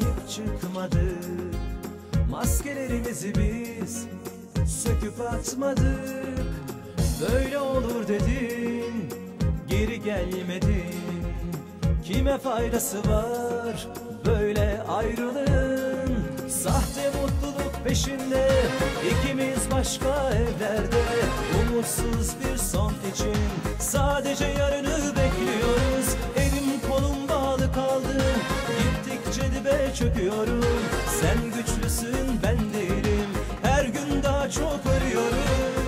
sahip çıkmadık. Maskelerimizi biz söküp atmadık. Böyle olur dedin, geri gelmedin. Kime faydası var böyle ayrılığın? Sahte mutluluk peşinde, ikimiz başka evlerde. Umutsuz bir son için sadece yarını bekliyoruz. Elim kolum bağlı kaldı, gittikçe dibe çöküyorum. Sen güçlüsün, ben değilim, her gün daha çok arıyorum.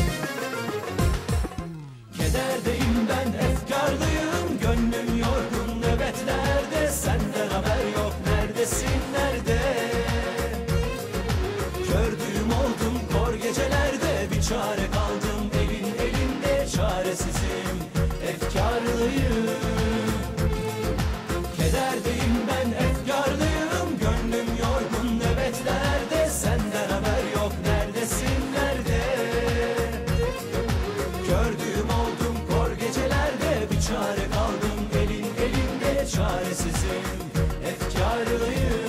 Kederdeyim ben, efkarlıyım, gönlüm yorgun nöbetlerde. Senden haber yok, neredesin, nerede? Kördüğüm oldum kor gecelerde, bir çare kaldım elin elinde. Çaresizim, efkarlıyım. Kederdeyim ben, efkarlıyım, gönlüm yorgun nöbetlerde. Senden haber yok, neredesin, nerede? Kördüğüm oldum kor gecelerde, bir çare kaldım elin elinde. Çaresizim, efkarlıyım.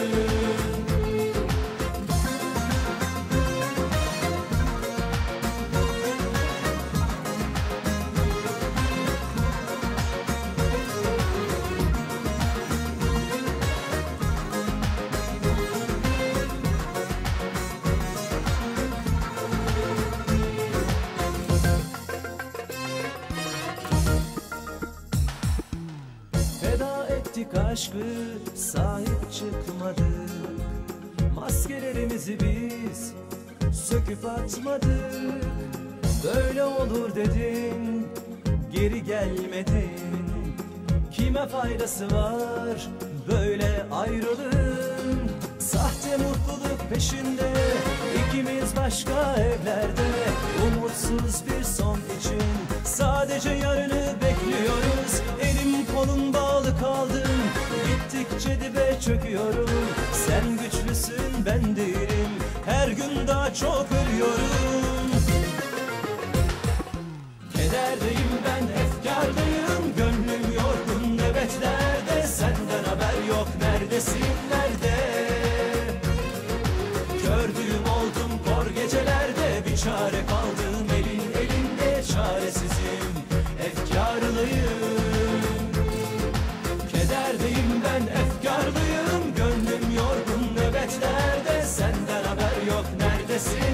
Feda ettik aşkı, sahip çıkmadık. Maskelerimizi biz söküp atmadık. Böyle olur dedin, geri gelmedin. Kime faydası var böyle ayrılığın? Sahte mutluluk peşinde, ikimiz başka evlerde. Umutsuz bir son için sadece yarını bekliyoruz. Elim kolum bağlı kaldım, gittikçe dibe çöküyorum. Sen güçlüsün, ben değilim, her gün daha çok ölüyorum. Kederdeyim ben, efkarlıyım, gönlüm yorgun nöbetlerde. Senden haber yok, neredesin, nerede? Kördüğüm oldum kor gecelerde, bir çare kaldım elin elinde. Çaresizim, efkarlıyım. Kederdeyim ben, efkarlıyım, gönlüm yorgun nöbetlerde. Senden haber yok, neredesin?